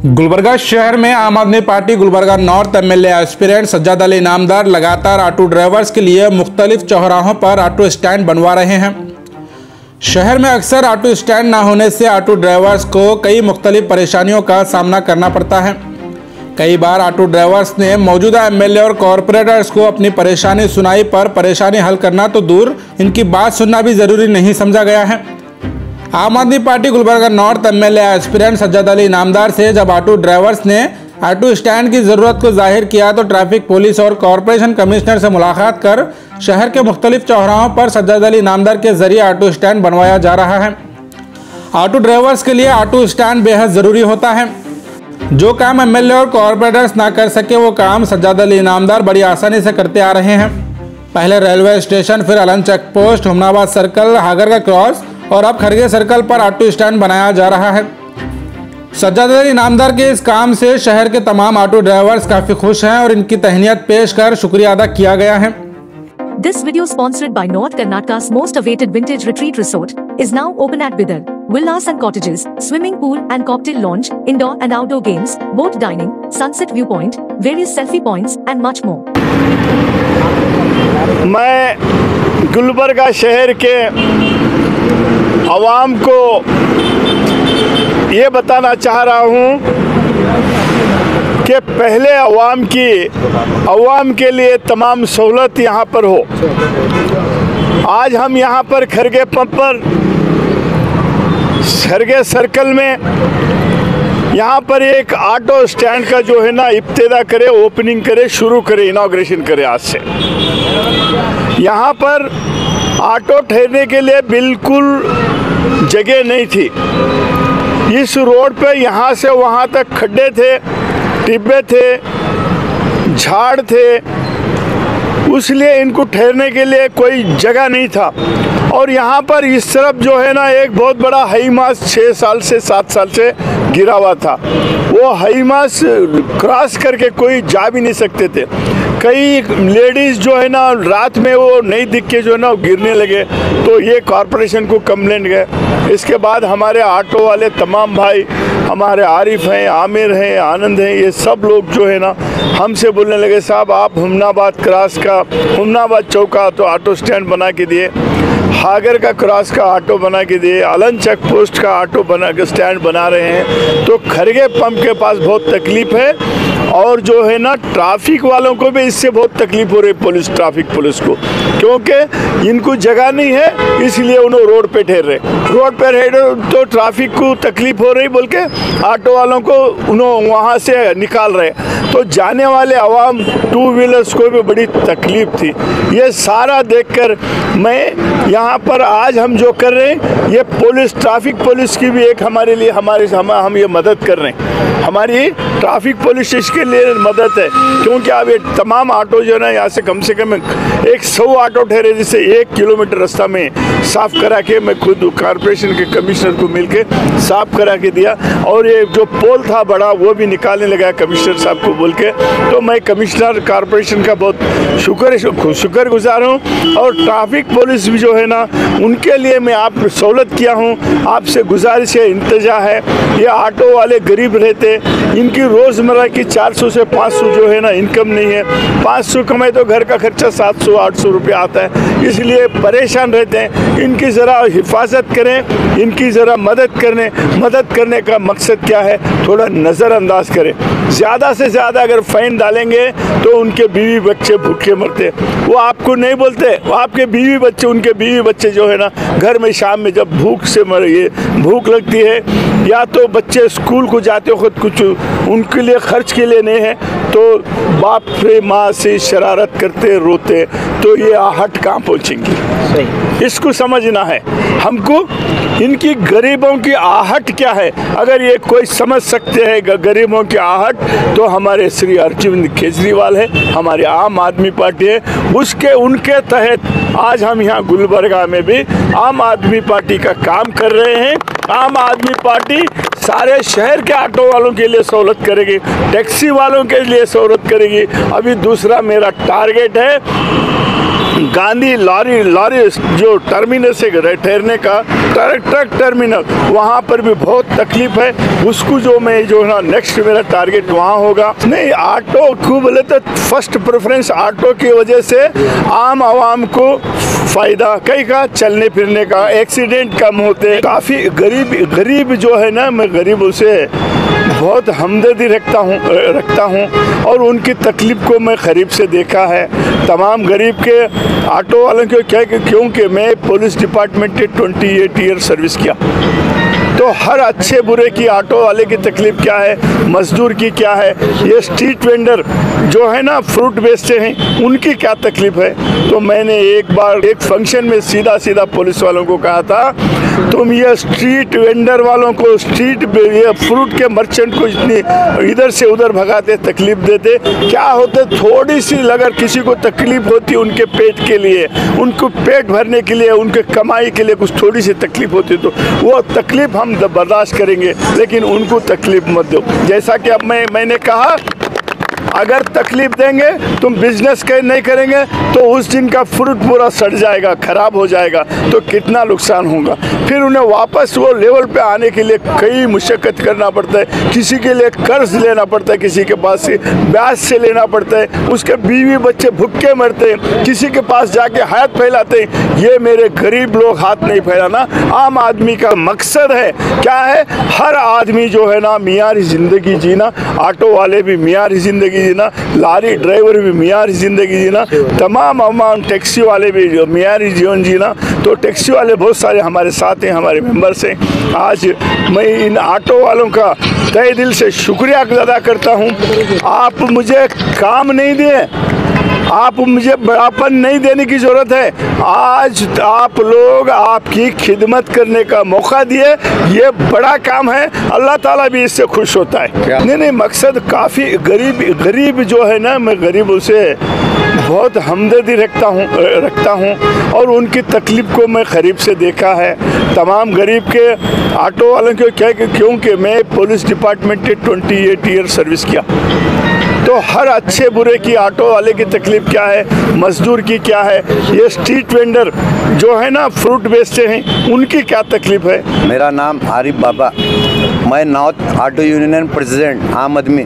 गुलबर्गा शहर में Aam Aadmi Party Gulbarga north MLA aspirant Sajjad Ali Inamdar लगातार ऑटो ड्राइवर्स के लिए मुख्तलिफ चौराहों पर ऑटो स्टैंड बनवा रहे हैं। शहर में अक्सर ऑटो स्टैंड न होने से ऑटो ड्राइवर्स को कई मुख्तलिफ परेशानियों का सामना करना पड़ता है। कई बार ऑटो ड्राइवर्स ने मौजूदा एमएलए और कॉरपोरेटर्स को अपनी परेशानी सुनाई, पर परेशानी हल करना तो दूर, इनकी बात सुनना भी जरूरी नहीं समझा गया है। Aam Aadmi Party Gulbarga north MLA aspirant Sajjad Ali Inamdar से जब ऑटो ड्राइवर्स ने ऑटो स्टैंड की ज़रूरत को जाहिर किया तो ट्रैफिक पुलिस और कॉरपोरेशन कमिश्नर से मुलाकात कर शहर के मुख्तलिफ चौराहों पर सज्जाद अली इनामदार के जरिए ऑटो स्टैंड बनवाया जा रहा है। ऑटो ड्राइवर्स के लिए ऑटो स्टैंड बेहद ज़रूरी होता है। जो काम एमएलए और कॉरपोरेटर्स ना कर सके वो काम सज्जाद अली इनामदार बड़ी आसानी से करते आ रहे हैं। पहले रेलवे स्टेशन, फिर Aland check post, Humnabad circle, Hagar का क्रॉस और अब खरगे सर्कल पर ऑटो स्टैंड बनाया जा रहा है। सज्जाद अली इनामदार के इस काम से शहर के तमाम ऑटो ड्राइवर्स काफी खुश हैं और इनकी तहनीत पेश कर शुक्रिया अदा किया गया है। This video sponsored by North Karnataka's most awaited vintage retreat resort is now open at Bidar. Villas and cottages, swimming pool and cocktail lounge, indoor and outdoor games, boat dining, sunset viewpoint, various selfie points and much more. मैं गुलबर्गा शहर के आवाम को ये बताना चाह रहा हूँ कि पहले आवाम के लिए तमाम सहूलत यहाँ पर हो। आज हम यहाँ पर खरगे पंप पर, खरगे सर्कल में यहाँ पर एक ऑटो स्टैंड का जो है ना इब्तिदा करे, ओपनिंग करे, शुरू करे, इनॉग्रेशन करे। आज से यहाँ पर ऑटो ठहरने के लिए बिल्कुल जगह नहीं थी। इस रोड पे यहाँ से वहाँ तक खड्डे थे, टिब्बे थे, झाड़ थे, उसलिए इनको ठहरने के लिए कोई जगह नहीं था। और यहाँ पर इस तरफ जो है ना एक बहुत बड़ा हाई मास 6 साल से 7 साल से गिरा हुआ था। वो हाई मास क्रॉस करके कोई जा भी नहीं सकते थे। कई लेडीज़ जो है ना रात में वो नहीं दिख के जो है ना गिरने लगे, तो ये कॉरपोरेशन को कंप्लेंट गए। इसके बाद हमारे ऑटो वाले तमाम भाई, हमारे आरिफ हैं, आमिर हैं, आनंद हैं, ये सब लोग जो है ना हमसे बोलने लगे, साहब आप हुमनाबाद क्रॉस का, हुमनाबाद चौक का तो ऑटो स्टैंड बना के दिए, हागर का क्रॉस का ऑटो बना के दिए, अलन चेक पोस्ट का ऑटो बना के स्टैंड बना रहे हैं। तो खरगे पंप के पास बहुत तकलीफ है और जो है ना ट्रैफिक वालों को भी इससे बहुत तकलीफ हो रही है, ट्रैफिक पुलिस को, क्योंकि इनको जगह नहीं है, इसलिए उन्होंने रोड पे ठहर रहे। रोड पे रहे तो ट्रैफिक को तकलीफ हो रही बोल के ऑटो वालों को उन्होंने वहाँ से निकाल रहे। तो जाने वाले आवाम, 2 व्हीलर्स को भी बड़ी तकलीफ थी। ये सारा देखकर मैं यहाँ पर आज हम जो कर रहे हैं, ये पुलिस, ट्रैफिक पुलिस की भी एक हमारे लिए हम ये मदद कर रहे हैं। हमारी ट्रैफिक पुलिस इसके लिए मदद है, क्योंकि अब ये तमाम ऑटो जो है ना यहाँ से कम 100 ऑटो ठहरे, जिससे 1 किलोमीटर रास्ता में साफ करा के मैं खुद कॉरपोरेशन के कमिश्नर को मिलके साफ करा के दिया। और ये जो पोल था बड़ा वो भी निकालने लगा कमिश्नर साहब को बोल के। तो मैं कमिश्नर कॉरपोरेशन का बहुत शुक्रगुजार हूँ। और ट्रैफिक पुलिस भी जो है ना उनके लिए मैं आप सहूलत किया हूँ। आपसे गुजारिश है, इंतजा है, ये ऑटो वाले गरीब रहते, इनकी रोज़मर्रा की 400 से 500 जो है ना इनकम नहीं है। 500 कमाए तो घर का खर्चा 700-800 रुपये आता है, इसलिए परेशान रहते हैं। इनकी ज़रा हिफाजत करें, इनकी ज़रा मदद करने का मकसद क्या है, थोड़ा नज़रअंदाज करें। ज़्यादा से ज़्यादा अगर फ़ाइन डालेंगे तो उनके बीवी बच्चे भूखे मरते, वो आपको नहीं बोलते, वो आपके बीवी बच्चे, उनके बीवी बच्चे जो है ना घर में शाम में जब भूख लगती है, या तो बच्चे स्कूल को जाते वक्त कुछ उनके लिए खर्च के लिए नहीं है, तो बाप से माँ से शरारत करते रोते, तो ये आहट कहाँ पहुँचेंगी। इसको समझना है हमको, इनकी गरीबों की आहट क्या है। अगर ये कोई समझ सकते हैं गरीबों की आहट, तो हमारे श्री अरविंद केजरीवाल है, हमारी आम आदमी पार्टी है, उनके तहत आज हम यहाँ गुलबर्गा में भी आम आदमी पार्टी का काम कर रहे हैं। आम आदमी पार्टी सारे शहर के ऑटो वालों के लिए सहूलत करेगी, टैक्सी वालों के लिए सहूलत करेगी। अभी दूसरा मेरा टारगेट है गांधी लॉरी जो टर्मिनस है ठहरने का ट्रक टर्मिनल, वहाँ पर भी बहुत तकलीफ है। उसको जो है ना नेक्स्ट मेरा टारगेट वहाँ होगा। नहीं, ऑटो क्यों बोले तो फर्स्ट प्रेफरेंस ऑटो की वजह से आम आवाम को फायदा कई का, चलने फिरने का, एक्सीडेंट कम होते। काफ़ी गरीब जो है ना, मैं गरीबों से बहुत हमदर्दी रखता हूँ और उनकी तकलीफ को मैं करीब से देखा है। तमाम गरीब के ऑटो वालों को क्या, क्योंकि मैं पुलिस डिपार्टमेंट के 28 ईयर सर्विस किया, तो हर अच्छे बुरे की ऑटो वाले की तकलीफ क्या है, मजदूर की क्या है, ये स्ट्रीट वेंडर जो है ना फ्रूट बेचते हैं उनकी क्या तकलीफ है। तो मैंने एक बार एक फंक्शन में सीधा पुलिस वालों को कहा था, तुम ये स्ट्रीट वेंडर वालों को, ये फ्रूट के मर्चेंट को इतनी इधर से उधर भगाते, तकलीफ देते, क्या होते, थोड़ी सी अगर किसी को तकलीफ होती उनके पेट के लिए, उनको पेट भरने के लिए, उनके कमाई के लिए कुछ थोड़ी सी तकलीफ होती तो वो तकलीफ हम बर्दाश्त करेंगे, लेकिन उनको तकलीफ मत दो। जैसा कि अब मैंने कहा, अगर तकलीफ देंगे तुम बिजनेस नहीं करेंगे तो उस दिन का फ्रूट पूरा सड़ जाएगा, खराब हो जाएगा, तो कितना नुकसान होगा। फिर उन्हें वापस वो लेवल पे आने के लिए कई मुशक्कत करना पड़ता है, किसी के लिए कर्ज लेना पड़ता है, किसी के पास से ब्याज से लेना पड़ता है, उसके बीवी बच्चे भूखे मरते हैं, किसी के पास जाके हाथ फैलाते हैं। ये मेरे गरीब लोग हाथ नहीं फैलाना। आम आदमी का मकसद है क्या है, हर आदमी जो है ना मियारी ज़िंदगी जीना, ऑटो वाले भी मियारी ज़िंदगी जीना, लारी ड्राइवर भी मियारी ज़िंदगी जीना, तमाम टैक्सी वाले भी जो मियारी जीवन जीना। तो टैक्सी वाले बहुत सारे हमारे साथ हैं, हमारे मेंबर्स हैं। आज मैं इन ऑटो वालों का तहे दिल से शुक्रिया अदा करता हूं। आप मुझे काम नहीं दिए, आप मुझे बड़ापन नहीं देने की ज़रूरत है। आज आप लोग आपकी खिदमत करने का मौका दिए, ये बड़ा काम है, अल्लाह ताला भी इससे खुश होता है। नहीं, मकसद काफ़ी गरीब जो है ना, मैं गरीबों से बहुत हमदर्दी रखता हूँ और उनकी तकलीफ को मैं करीब से देखा है। तमाम गरीब के ऑटो वालों को क्या, क्योंकि मैं पुलिस डिपार्टमेंट के 28 ईयर सर्विस किया, तो हर अच्छे बुरे की ऑटो वाले की तकलीफ क्या है, मजदूर की क्या है, ये स्ट्रीट वेंडर जो है ना फ्रूट बेचते हैं उनकी क्या तकलीफ है। मेरा नाम आरिफ बाबा, मैं नॉर्थ ऑटो यूनियन प्रेसिडेंट आम आदमी।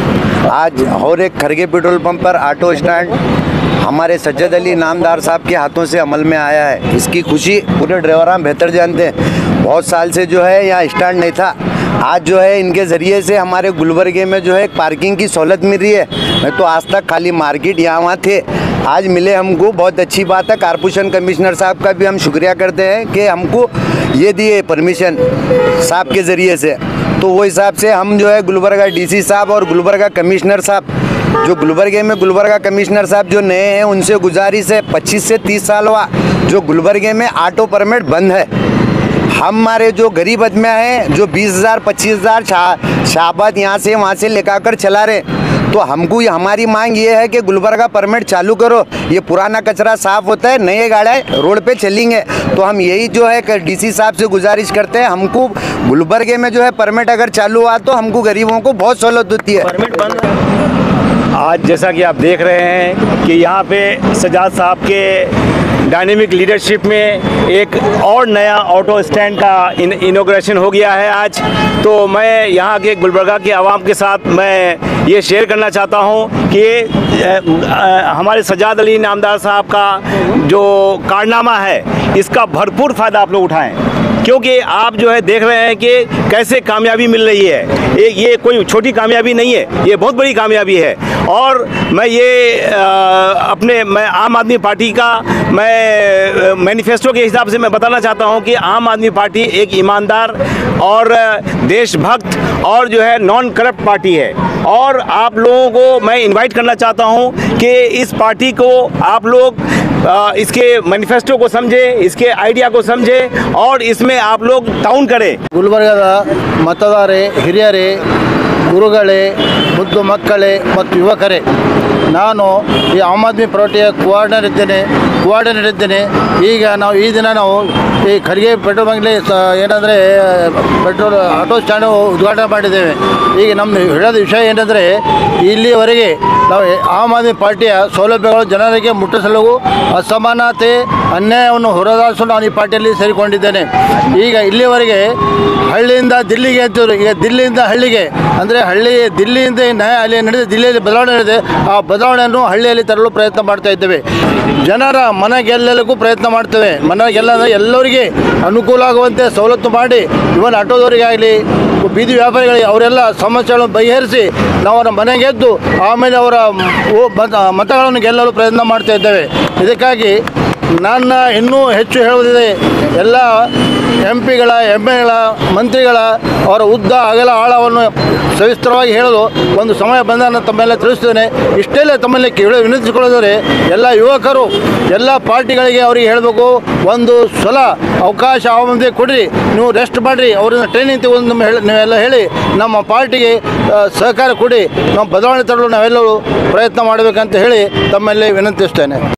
आज और एक खरगे पेट्रोल पंप पर ऑटो स्टैंड हमारे सज्जद अली नामदार साहब के हाथों से अमल में आया है। इसकी खुशी पूरे ड्राइवर बेहतर जानते हैं। बहुत साल से जो है यहाँ स्टैंड नहीं था, आज जो है इनके ज़रिए से हमारे गुलबर्गे में जो है पार्किंग की सहूलत मिल रही है। मैं तो आज तक खाली मार्केट यहाँ वहाँ थे, आज मिले हमको, बहुत अच्छी बात है। कारपोरेशन कमिश्नर साहब का भी हम शुक्रिया करते हैं कि हमको ये दिए परमिशन साहब के ज़रिए से। तो वो हिसाब से हम जो है गुलबर्गा डीसी साहब और गुलबर्गा कमिश्नर साहब, जो गुलबर्गे में गुलबर्गा कमिश्नर साहब जो नए हैं, उनसे गुजारिश है 25 से 30 साल हुआ जो गुलबर्गे में ऑटो परमिट बंद है। हमारे जो गरीब आदमी हैं जो 20,000 25,000 शाबाद यहाँ से वहाँ से लेकर चला रहे, तो हमको हमारी मांग ये है कि गुलबर्गा परमिट चालू करो। ये पुराना कचरा साफ होता है, नए गाड़ियाँ रोड पे चलेंगे। तो हम यही जो है डीसी साहब से गुजारिश करते हैं, हमको गुलबर्गे में जो है परमिट अगर चालू हुआ तो हमको गरीबों को बहुत सहूलत होती है। परमिट बंद आज जैसा कि आप देख रहे हैं कि यहाँ पे सजाद साहब के डायनेमिक लीडरशिप में एक और नया ऑटो स्टैंड का इनॉग्रेशन हो गया है आज। तो मैं यहाँ के गुलबर्गा के आवाम के साथ मैं ये शेयर करना चाहता हूँ कि हमारे सजाद अली नामदार साहब का जो कारनामा है, इसका भरपूर फ़ायदा आप लोग उठाएं, क्योंकि आप जो है देख रहे हैं कि कैसे कामयाबी मिल रही है। ये कोई छोटी कामयाबी नहीं है, ये बहुत बड़ी कामयाबी है। और मैं ये मैं आम आदमी पार्टी का मैं मैनिफेस्टो के हिसाब से मैं बताना चाहता हूं कि आम आदमी पार्टी एक ईमानदार और देशभक्त और जो है नॉन करप्ट पार्टी है। और आप लोगों को मैं इनवाइट करना चाहता हूं कि इस पार्टी को आप लोग इसके मैनिफेस्टो को समझे, इसके आइडिया को समझे और इसमें आप लोग टाउन करें। ಗುಲ್ಬರ್ಗದ ಮತದಾರರೇ, ಹಿರಿಯರೇ, ಗುರುಗಳೇ, ಮುದ್ದು ಮಕ್ಕಳೇ ಮತ್ತು ಯುವಕರೇ, ನಾನು ಈ ಆಮ್ ಆದ್ಮಿ ಪಾರ್ಟಿಯ ಕೋಆರ್ಡಿನೇಟರ್ ಇದ್ದೇನೆ. ಈಗ ನಾವು ಈ ದಿನ ನಾವು ಈ ಖರ್ಗೆ ಪೆಟ್ರೋಲ್ ಬಂಕ್ಲಿ ಏನಂದರೆ ಪೆಟ್ರೋಲ್ ಆಟೋ ಸ್ಟ್ಯಾಂಡ್ ಉದ್ಘಾಟನೆ ಮಾಡಿದ್ದೇವೆ. ಈಗ ನಮ್ಮದು ಹೇಳೋದ ವಿಷಯ ಏನಂದರೆ, ಇಲ್ಲಿವರೆಗೆ ನಾವು ಆಮ್ ಆದ್ಮಿ ಪಾರ್ಟಿಯ ಸೌಲಭ್ಯಗಳು ಜನರಿಗೆ ಮುಟ್ಟಿಸಲು ಅಸಮಾನತೆ ಅನ್ಯಾಯವನ್ನು ಹೊರದಾಡಿಸಲು ನಾನು ಈ ಪಾರ್ಟಿಯಲ್ಲಿ ಸೇರಿಕೊಂಡಿದ್ದೇನೆ. ಈಗ ಇಲ್ಲಿವರೆಗೆ ಹಳ್ಳಿಯಿಂದ ದಿಲ್ಲಿಗೆ ಅಂತಿದ್ರು, ಈಗ ದಿಲ್ಲಿಯಿಂದ ಹಳ್ಳಿಗೆ ಅಂದರೆ ದಿಲ್ಲಿಯಿಂದ ನ್ಯಾಯ ಅಲ್ಲಿ ನಡೆದಿದೆ, ದಿಲ್ಲಿಯಲ್ಲಿ ಬದಲಾವಣೆ ನಡೆದಿದೆ. ಆ ಬದಲಾವಣೆಯನ್ನು ಹಳ್ಳಿಯಲ್ಲಿ ತರಲು ಪ್ರಯತ್ನ ಮಾಡ್ತಾ ಇದ್ದೇವೆ. ಜನರ ಮನ ಗೆಲ್ಲಲಿಕ್ಕೂ ಪ್ರಯತ್ನ ಮಾಡ್ತೇವೆ. ಮನ ಗೆಲ್ಲ ಎಲ್ಲರಿಗೆ ಅನುಕೂಲ ಆಗುವಂತೆ ಸವಲತ್ತು ಮಾಡಿ, ಇವನ್ ಆಟೋದವರಿಗೆ ಆಗಲಿ ಬೀದಿ ವ್ಯಾಪಾರಿಗಳಿಗೆ ಅವರೆಲ್ಲ ಸಮಸ್ಯೆಗಳನ್ನು ಬಗೆಹರಿಸಿ ನಾವು ಅವರ ಮನೆ ಗೆದ್ದು ಆಮೇಲೆ ಅವರ ಮತಗಳನ್ನು ಗೆಲ್ಲಲು ಪ್ರಯತ್ನ ಮಾಡ್ತಾ ಇದ್ದೇವೆ. ಇದಕ್ಕಾಗಿ ನನ್ನ ಇನ್ನೂ ಹೆಚ್ಚು ಹೇಳುವುದಿದೆ. ಎಲ್ಲ MP ಗಳ MLA ಮಂತ್ರಿಗಳ ಅವರ ಉದ್ದ ಅಗಲ ಆಳವನ್ನು ಸವಿಸ್ತರವಾಗಿ ಹೇಳಲು ಒಂದು ಸಮಯ ಬಂದ ತಮ್ಮೆಲ್ಲ ತಿಳಿಸ್ತೇನೆ. ಇಷ್ಟೆಲ್ಲ ತಮ್ಮಲ್ಲಿ ವಿನಂತಿಸಿಕೊಳ್ಳೋದರೆ ಎಲ್ಲ ಯುವಕರು ಎಲ್ಲ ಪಾರ್ಟಿಗಳಿಗೆ ಅವರಿಗೆ ಹೇಳಬೇಕು, ಒಂದು ಸಲ ಅವಕಾಶ ಮುಂದೆ ಕೊಡಿರಿ, ನೀವು ರೆಸ್ಟ್ ಮಾಡಿರಿ, ಅವರಿಂದ ಟ್ರೈನಿಂಗ್ ತಗೊಂಡು ನೀವೆಲ್ಲ ಹೇಳಿ ನಮ್ಮ ಪಾರ್ಟಿಗೆ ಸಹಕಾರ ಕೊಡಿ, ನಾವು ಬದಲಾವಣೆ ತರಲು ನಾವೆಲ್ಲರೂ ಪ್ರಯತ್ನ ಮಾಡಬೇಕಂತ ಹೇಳಿ ತಮ್ಮಲ್ಲಿ ವಿನಂತಿಸ್ತೇನೆ.